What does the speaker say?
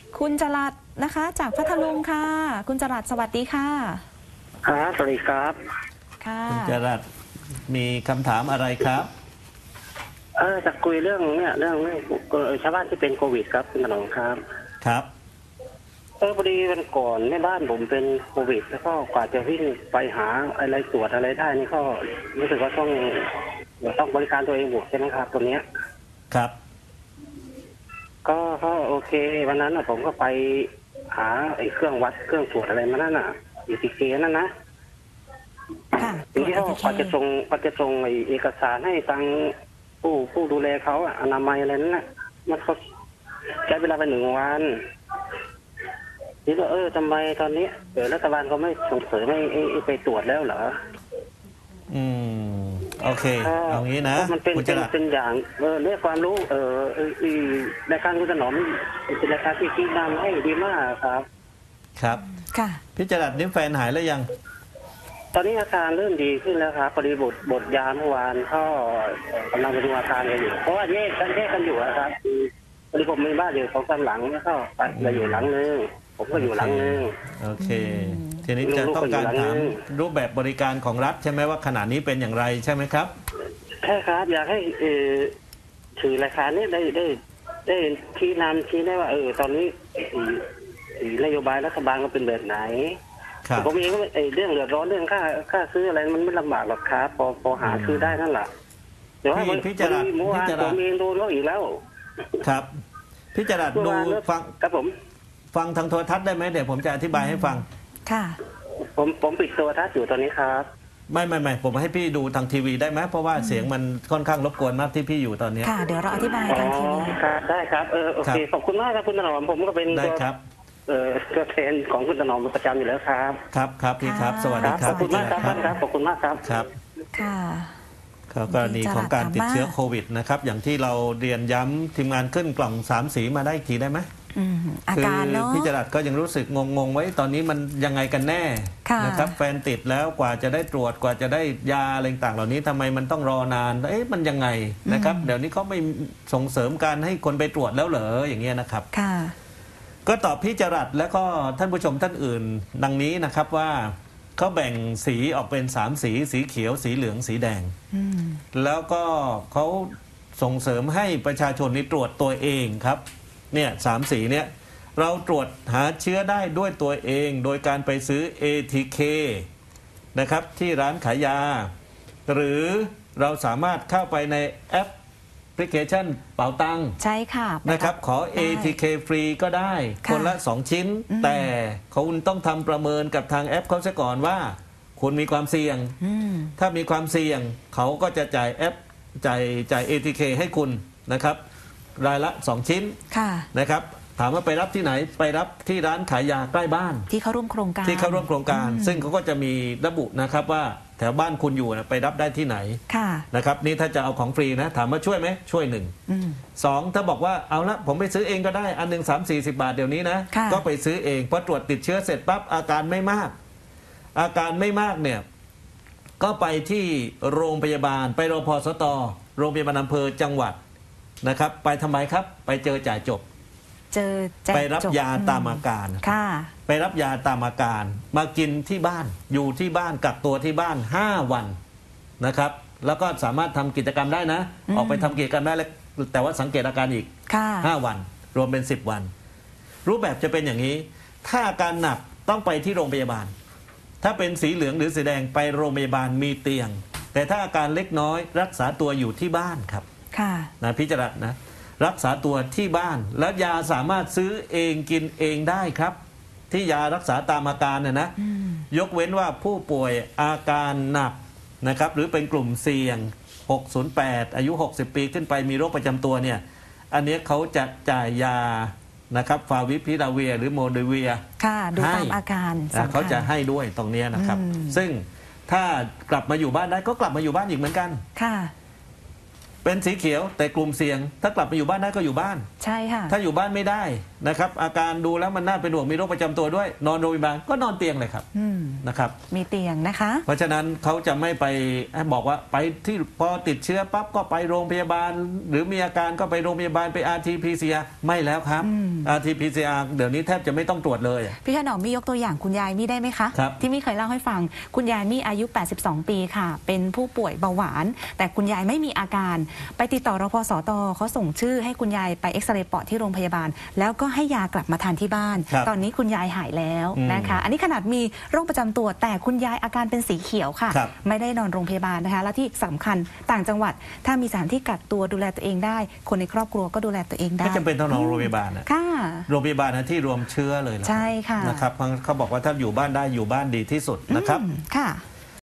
คุณจรัสนะคะจากพัทลุงค่ะคุณจรัสสวัสดีค่ะครับสวัสดีครับค่ะคุณจรัสมีคำถามอะไรครับจะคุยเรื่องชาวบ้านที่เป็นโควิดครับคุณถนอมครับครับพอดีวันก่อนแม่บ้านผมเป็นโควิดแล้วก็กว่าจะวิ่งไปหาอะไรตรวจอะไรได้นี่ก็รู้สึกว่าต้องบริการตัวเองหมดใช่ไหมครับตัวเนี้ยครับก็โอเควันนั้นผมก็ไปหาไอ้เครื่องวัดเครื่องตรวจอะไรมานั่นATKนั่นนะทีนี้เขาจะส่งไอ้เอกสารให้ทางผู้ดูแลเขาอนามัยอะไรนั่นนะมันก็ใช้เวลาไป1 วันนี่ก็ทำไมตอนนี้รัฐบาลเขาไม่ส่งเสริมให้ไปตรวจแล้วเหรอโอเคเอางี้นะมันเป็นอย่างเรื่องความรู้รายการคุณถนอมเป็นรายการที่ชี้นำให้ดีมากครับครับค่ะพี่จรัสนิ้วแฟนหายแล้วยังตอนนี้อาการเริ่มดีขึ้นแล้วครับพอดีบทยาเมื่อวานก็กำลังไปดูอาการกันอยู่เพราะว่าแยกกันอยู่ครับพอดีผมมีบ้านอยู่2 3 หลังแล้วก็เราอยู่หลังนึงผมก็อยู่หลังนึงโอเคทีนี้จะต้องการถามรูปแบบบริการของรัฐใช่ไหมว่าขณะนี้เป็นอย่างไรใช่ไหมครับใช่ครับอยากให้ถือรายการนี้ได้ชี้นำชี้ได้ว่าตอนนี้นโยบายรัฐบาลก็เป็นแบบไหนผมเองก็เรื่องเดือดร้อนเรื่องค่าซื้ออะไรมันไม่ลำบากหรอกครับพอหาซื้อได้นั่นแหละแต่ว่าพี่จรัสผมเองโดนแล้วอีกแล้วครับพี่จรัสดูฟังครับผมฟังทางโทรทัศน์ได้ไหมเดี๋ยวผมจะอธิบายให้ฟังค่ะผมปิดโทรทัศน์อยู่ตอนนี้ครับไม่ผมให้พี่ดูทางทีวีได้ไหมเพราะว่าเสียงมันค่อนข้างรบกวนมากที่พี่อยู่ตอนนี้ค่ะเดี๋ยวเราอธิบายทางทีวีได้ครับโอเคขอบคุณมากครับคุณถนอมผมก็เป็นได้ครับตัวแทนของคุณถนอมประจำอยู่แล้วครับครับพี่ครับสวัสดีครับขอบคุณมากครับครับขอบคุณมากครับครับค่ะกรณีของการติดเชื้อโควิดนะครับอย่างที่เราเรียนย้ำทีมงานขึ้นกล่อง3 สีมาได้ทีได้ไหมอาการเนาะพี่จรัสก็ยังรู้สึกงงไว้ตอนนี้มันยังไงกันแน่นะครับแฟนติดแล้วกว่าจะได้ตรวจกว่าจะได้ยาอะไรต่างเหล่านี้ทำไมมันต้องรอนานมันยังไงนะครับเดี๋ยวนี้เขาไม่ส่งเสริมการให้คนไปตรวจแล้วเหรออย่างเงี้ยนะครับค่ะก็ตอบพี่จรัสแล้วก็ท่านผู้ชมท่านอื่นดังนี้นะครับว่าเขาแบ่งสีออกเป็น3 สีสีเขียวสีเหลืองสีแดงแล้วก็เขาส่งเสริมให้ประชาชนนี้ตรวจตัวเองครับเนี่ย3 สีเนี่ยเราตรวจหาเชื้อได้ด้วยตัวเองโดยการไปซื้อ ATK นะครับที่ร้านขายยาหรือเราสามารถเข้าไปในแอปพลิเคชันเป๋าตังใช่ค่ะนะครับขอ ATK ฟรีก็ได้คนละ2 ชิ้นแต่คุณต้องทำประเมินกับทางแอปเขาซะก่อนว่าคุณมีความเสี่ยงถ้ามีความเสี่ยงเขาก็จะจ่ายแอปจ่าย ATK ให้คุณนะครับรายละ2 ชิ้นนะครับถามว่าไปรับที่ไหนไปรับที่ร้านขายยาใกล้บ้านที่เข้าร่วมโครงการซึ่งเขาก็จะมีระบุนะครับว่าแถวบ้านคุณอยู่ไปรับได้ที่ไหนนะครับนี่ถ้าจะเอาของฟรีนะถามว่าช่วยไหมช่วย1 2ถ้าบอกว่าเอาละผมไปซื้อเองก็ได้อันหนึ่ง30-40 บาทเดี๋ยวนี้นะก็ไปซื้อเองพอตรวจติดเชื้อเสร็จปั๊บอาการไม่มากเนี่ยก็ไปที่โรงพยาบาลไปรพสตโรงพยาบาลอำเภอจังหวัดนะครับไปทำไมครับไปเจอจ่ายจบไปรับยาตามอาการไปรับยาตามอาการมากินที่บ้านอยู่ที่บ้านกักตัวที่บ้าน5 วันนะครับแล้วก็สามารถทำกิจกรรมได้นะออกไปทำกิจกรรมได้แต่ว่าสังเกตอาการอีก5 วันรวมเป็น10 วันรูปแบบจะเป็นอย่างนี้ถ้าอาการหนักต้องไปที่โรงพยาบาลถ้าเป็นสีเหลืองหรือสีแดงไปโรงพยาบาลมีเตียงแต่ถ้าอาการเล็กน้อยรักษาตัวอยู่ที่บ้านครับนะพิจารณารักษาตัวที่บ้านแล้วยาสามารถซื้อเองกินเองได้ครับที่ยารักษาตามอาการนะยกเว้นว่าผู้ป่วยอาการหนักนะครับหรือเป็นกลุ่มเสี่ยง608อายุ60 ปีขึ้นไปมีโรคประจำตัวเนี่ยอันนี้เขาจะจ่ายยานะครับฟาวิพิราเวียหรือโมเดเวียดูตามอาการเขาจะให้ด้วยตรงนี้นะครับซึ่งถ้ากลับมาอยู่บ้านได้ก็กลับมาอยู่บ้านอีกเหมือนกันเป็นสีเขียวแต่กลุ่มเสี่ยงถ้ากลับมาอยู่บ้านได้ก็อยู่บ้านใช่ค่ะถ้าอยู่บ้านไม่ได้นะครับอาการดูแล้วมันน่าเป็นห่วงมีโรคประจำตัวด้วยนอนโรงพยาบาลก็นอนเตียงเลยครับนะครับมีเตียงนะคะเพราะฉะนั้นเขาจะไม่ไปบอกว่าไปที่พอติดเชื้อปั๊บก็ไปโรงพยาบาล หรือมีอาการก็ไปโรงพยาบาลไป RT-PCR ไม่แล้วครับ RT-PCR เดี๋ยวนี้แทบจะไม่ต้องตรวจเลยพี่ถนอมมียกตัวอย่างคุณยายมี่ได้ไหมคะ ที่มี่เคยเล่าให้ฟังคุณยายมี่อายุ82 ปีค่ะเป็นผู้ป่วยเบาหวานแต่คุณยายไม่มีอาการไปติดต่อรพสตเขาส่งชื่อให้คุณยายไปเอ็กซเรย์ปอดที่โรงพยาบาลแล้วก็ให้ยากลับมาทานที่บ้านตอนนี้คุณยายหายแล้วนะคะอันนี้ขนาดมีโรคประจำตัวแต่คุณยายอาการเป็นสีเขียวค่ะไม่ได้นอนโรงพยาบาลนะคะและที่สำคัญต่างจังหวัดถ้ามีสถานที่กักตัวดูแลตัวเองได้คนในครอบครัวก็ดูแลตัวเองได้ไม่จำเป็นต้องนอนโรงพยาบาลนะโรงพยาบาลนะที่รวมเชื้อเลยใช่ค่ะนะครับเขาบอกว่าถ้าอยู่บ้านได้อยู่บ้านดีที่สุดนะครับค่ะ